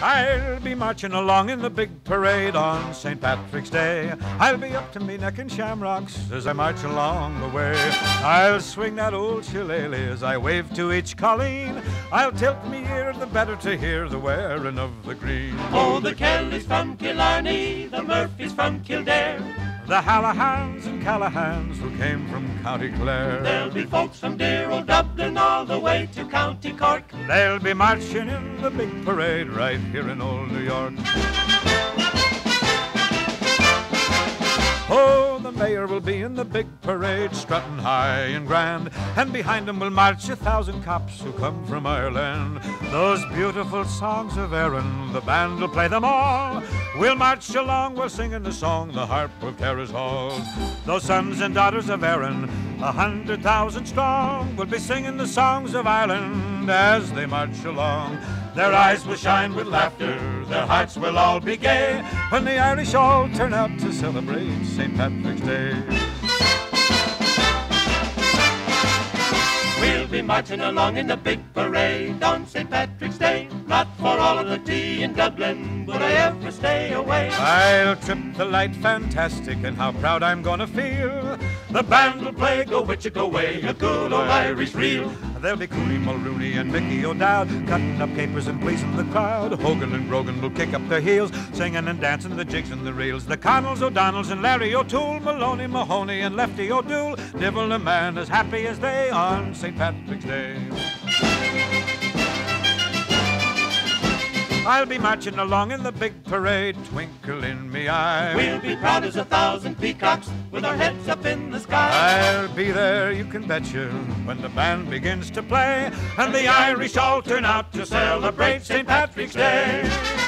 I'll be marching along in the big parade on St. Patrick's Day. I'll be up to me neck in shamrocks as I march along the way. I'll swing that old shillelagh as I wave to each colleen. I'll tilt me ear the better to hear the wearing of the green. Oh, the Kellys from Killarney, the Murphys from Kildare, the Hallahans and Callahans who came from County Clare. There'll be folks from dear old Dublin all the way to County Cork. They'll be marching in the big parade right here in old New York. Oh, the mayor will be in the big parade, strutting high and grand, and behind him will march 1,000 cops who come from Ireland. Those beautiful songs of Erin, the band will play them all. We'll march along, we'll singing the song, the harp will carry us all. Those sons and daughters of Erin, 100,000 strong, will be singing the songs of Ireland as they march along. Their eyes will shine with laughter, their hearts will all be gay, when the Irish all turn out to celebrate St. Patrick's Day. We'll be marching along in the big parade on St. Patrick's Day. Not for all of the tea in Dublin would I ever stay away. I'll trip the light fantastic, and how proud I'm gonna feel. The band will play Go Witcha Go Way, a good old Irish reel. There'll be Cooney Mulrooney and Mickey O'Dowd cutting up capers and pleasing the crowd. Hogan and Brogan will kick up their heels, singing and dancing the jigs and the reels. The Connells, O'Donnells and Larry O'Toole, Maloney, Mahoney and Lefty O'Doul, nibble a man as happy as they on St. Patrick's Day. I'll be marching along in the big parade, twinkle in me eye. We'll be proud as 1,000 peacocks with our heads up in the sky. I'll be there, you can betcha, when the band begins to play, and the Irish all turn out to celebrate St. Patrick's Day.